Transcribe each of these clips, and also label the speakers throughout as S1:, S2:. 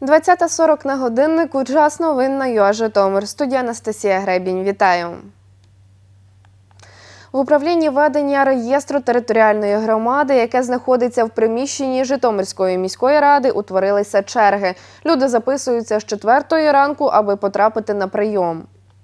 S1: 20:40 на годиннику. Час новин на ЮА Житомир. Студія Анастасія Гребінь. Вітаю. В управлінні ведення реєстру територіальної громади, яке знаходиться в приміщенні Житомирської міської ради, утворилися черги. Люди записуються з 4-ї ранку, аби потрапити на прийом.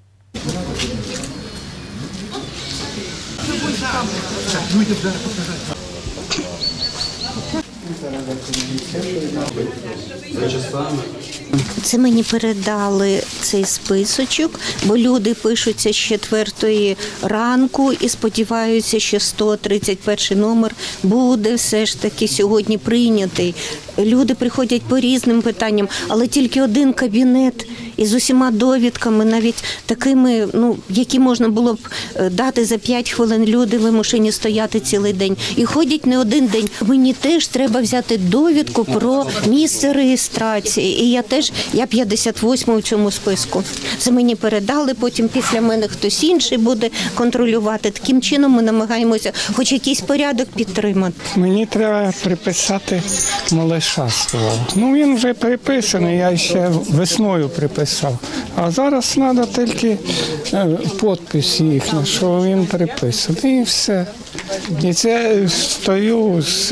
S2: Це мені передали цей списочок, бо люди пишуться з 4-ї ранку і сподіваються, що 131 номер буде все ж таки сьогодні прийнятий. Люди приходять по різним питанням, але тільки один кабінет із усіма довідками, навіть такими, які можна було б дати за 5 хвилин, люди вимушені стояти цілий день. І ходять не один день. Мені теж треба взяти довідку про місце реєстрації. І я 58 у цьому списку. Це мені передали, потім після мене хтось інший буде контролювати. Таким чином ми намагаємося хоч якийсь порядок підтримати.
S3: Мені треба приписати малиша свого. Він вже приписаний, я ще весною приписав. А зараз треба тільки підпис їхній, що він приписаний, і все. І це стою з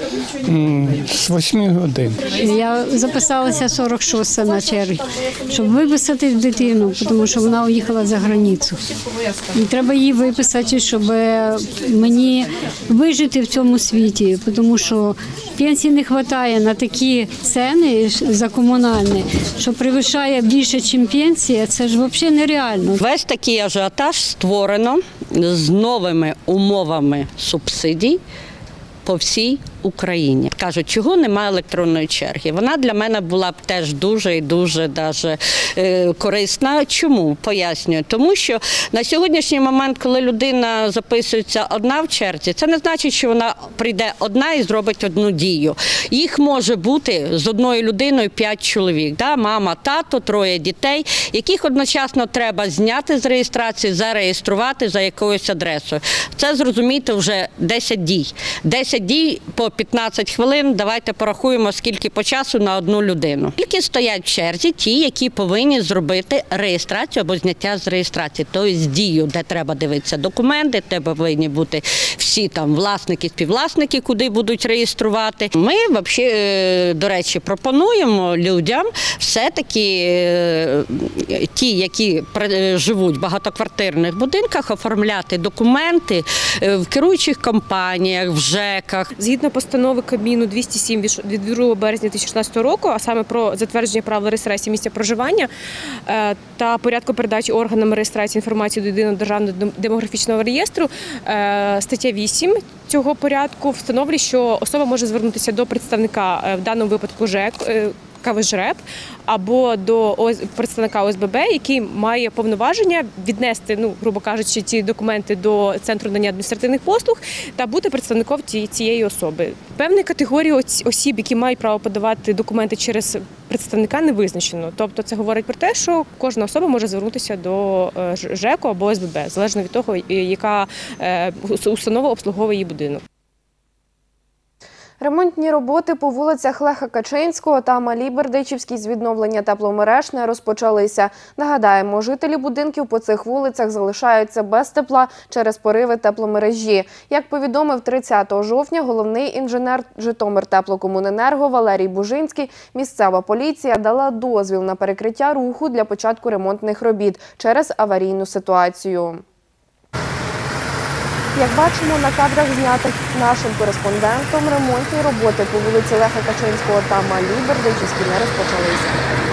S3: 8 годин.
S4: Я записалася 46 на черги, щоб виписати дитину, тому що вона уїхала за границю. І треба її виписати, щоб мені вижити в цьому світі, тому що пенсії не вистачає на такі ціни за комунальні, що перевищає більше, ніж пенсія, це ж взагалі нереально.
S5: Весь такий ажіотаж створено з новими умовами субсидій по всій Україні. Кажуть, чого немає електронної черги. Вона для мене була б теж дуже і дуже корисна. Чому? Пояснюю. Тому що на сьогоднішній момент, коли людина записується одна в черзі, це не значить, що вона прийде одна і зробить одну дію. Їх може бути з одною людиною 5 чоловік. Мама, тато, 3 дітей, яких одночасно треба зняти з реєстрації, зареєструвати за якоюсь адресою. Це, зрозумійте, вже 10 дій. 10 дій по 15 хвилин, давайте порахуємо, скільки по часу на одну людину. Тільки стоять в черзі ті, які повинні зробити реєстрацію або зняття з реєстрації, тобто дію, де треба дивитися документи, де повинні бути всі там власники, співвласники, куди будуть реєструвати. Ми, взагалі, до речі, пропонуємо людям все-таки ті, які живуть в багатоквартирних будинках, оформляти документи в керуючих компаніях, в ЖЕКах.
S6: Згідно постанови Кабміну 207 від 2 березня 2016 року, а саме про затвердження правил реєстрації місця проживання та порядку передачі органами реєстрації інформації до Єдиного державного демографічного реєстру, стаття 8 цього порядку встановлює, що особа може звернутися до представника, в даному випадку ЖЕК, КВЖРЕП, або до представника ОСББ, який має повноваження віднести, грубо кажучи, ці документи до Центру надання адміністративних послуг та бути представником цієї особи. Певні категорії осіб, які мають право подавати документи через представника, не визначено. Тобто це говорить про те, що кожна особа може звернутися до ЖЕКу або ОСББ, залежно від того, яка установа обслуговує її будинок.
S1: Ремонтні роботи по вулицях Леха Качинського та Малій Бердичівській з відновлення тепломереж не розпочалися. Нагадаємо, жителі будинків по цих вулицях залишаються без тепла через пориви тепломережі. Як повідомив 30 жовтня головний інженер Житомиртеплокомуненерго Валерій Бужинський, місцева поліція дала дозвіл на перекриття руху для початку ремонтних робіт через аварійну ситуацію. Як бачимо на кадрах, знятих нашим кореспондентом, ремонтні роботи по вулиці Леха Качинського та Малій Бердичівській не розпочалися.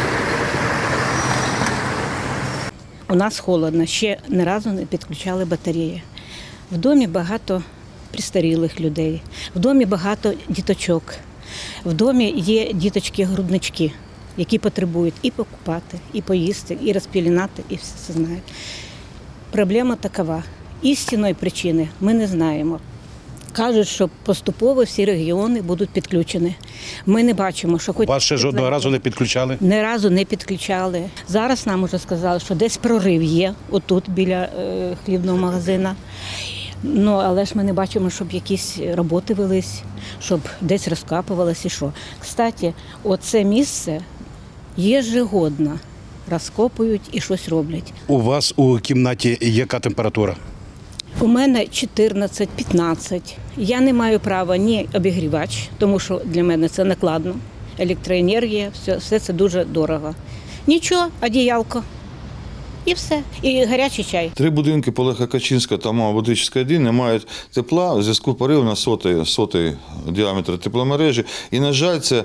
S7: У нас холодно, ще ні разу не підключали батареї. В домі багато престарілих людей, в домі багато діточок, в домі є діточки-груднички, які потребують і покупати, і поїсти, і розпілінати, і все це знають. Проблема такова. Істинної причини ми не знаємо. Кажуть, що поступово всі регіони будуть підключені. Ми не бачимо, що хоч...
S8: Вас ще жодного разу не підключали?
S7: Ні разу не підключали. Зараз нам вже сказали, що десь прорив є, отут, біля хлібного магазину. Але ж ми не бачимо, щоб якісь роботи велись, щоб десь розкапувалося і що. Кстати, оце місце єжегодно розкопують і щось роблять.
S8: У вас у кімнаті яка температура?
S7: У мене 14-15. Я не маю права ні обігрівач, тому що для мене це накладно. Електроенергія, все це дуже дорого. Нічого, одіялко. І все. І гарячий чай.
S9: 3 будинки по Леха Качинського та Водичівська 1 не мають тепла в зв'язку з поривом на сотий діаметр тепломережі. І, на жаль, це,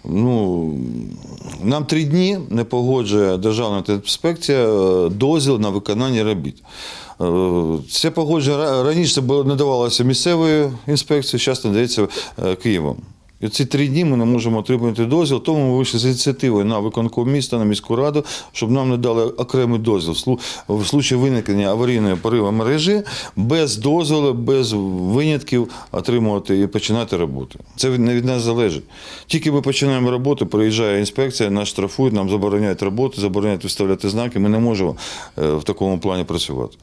S9: нам 3 дні не погоджує Державна інспекція дозвіл на виконання робіт. Це погодження раніше надавалося місцевою інспекцією, зараз надається Києвом. І ці 3 дні ми не можемо отримати дозвіл, тому ми вийшли з ініціативою на виконком міста, на міську раду, щоб нам не дали окремий дозвіл в випадку виникнення аварійної пориву мережі, без дозволу, без винятків отримувати і починати роботу. Це не від нас залежить. Тільки ми починаємо роботу, приїжджає інспекція, нас штрафують, нам забороняють роботу, забороняють виставляти знаки, ми не можемо в такому плані працювати.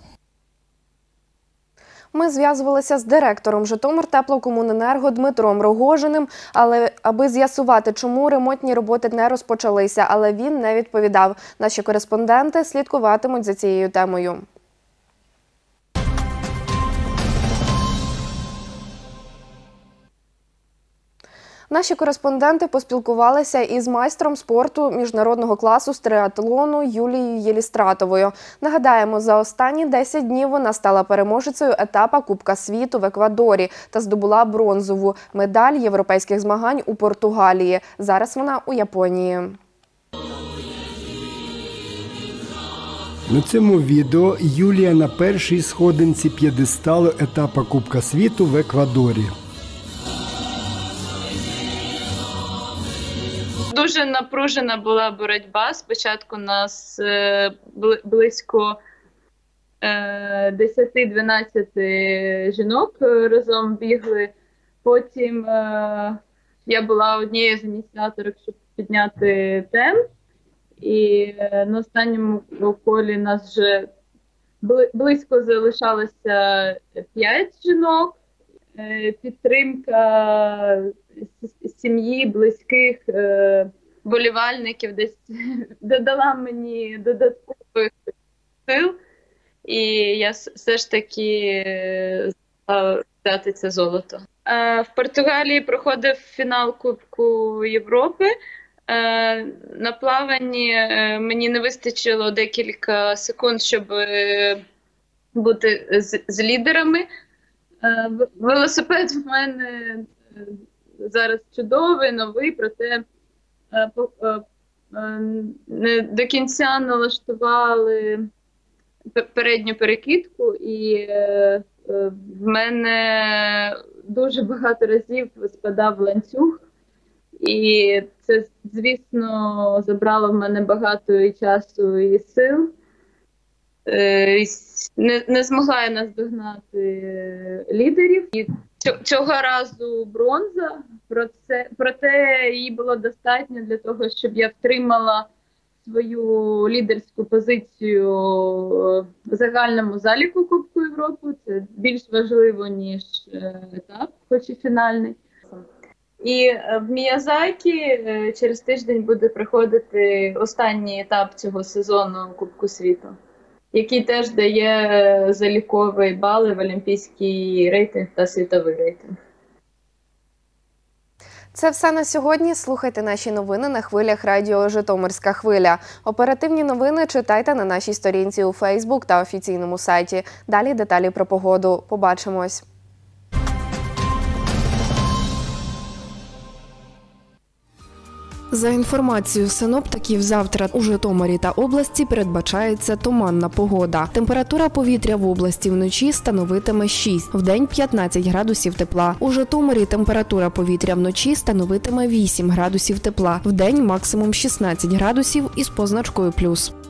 S1: Ми зв'язувалися з директором Житомиртеплокомуненерго Дмитром Рогожиним, аби з'ясувати, чому ремонтні роботи не розпочалися, але він не відповідав. Наші кореспонденти слідкуватимуть за цією темою. Наші кореспонденти поспілкувалися із майстром спорту міжнародного класу з триатлону Юлією Єлістратовою. Нагадаємо, за останні 10 днів вона стала переможецею етапу Кубка світу в Еквадорі та здобула бронзову медаль європейських змагань у Португалії. Зараз вона у Японії.
S10: На цьому відео Юлія на першій сходинці п'єдесталу етапу Кубка світу в Еквадорі.
S11: Дуже напружена була боротьба. Спочатку нас близько 10-12 жінок разом бігли. Потім я була однією з ініціаторів, щоб підняти темп. І на останньому колі нас вже близько залишалося 5 жінок. Підтримка сім'ї, близьких, вболівальників десь додала мені додаткових сил, і я все ж таки змогла взяти це золото. В Португалії проходив фінал Кубку Європи. На плаванні мені не вистачило декілька секунд, щоб бути з лідерами. Велосипед в мене зараз чудовий, новий, проте не до кінця налаштували передню перекидку, і в мене дуже багато разів спадав ланцюг. І це, звісно, забрало в мене багато і часу, і сил. Не змогла я наздогнати лідерів. І цього разу бронза, проте її було достатньо для того, щоб я втримала свою лідерську позицію в загальному заліку Кубку Європи. Це більш важливо, ніж етап, хоч і фінальний. І в Міязакі через тиждень буде проходити останній етап цього сезону Кубку світу, який теж дає залікові бали в олімпійський рейтинг та світовий рейтинг.
S1: Це все на сьогодні. Слухайте наші новини на хвилях радіо «Житомирська хвиля». Оперативні новини читайте на нашій сторінці у Фейсбук та офіційному сайті. Далі деталі про погоду. Побачимось. За інформацією синоптиків, завтра у Житомирі та області передбачається туманна погода. Температура повітря в області вночі становитиме 6, вдень 15 градусів тепла. У Житомирі температура повітря вночі становитиме 8 градусів тепла, вдень максимум 16 градусів із позначкою плюс.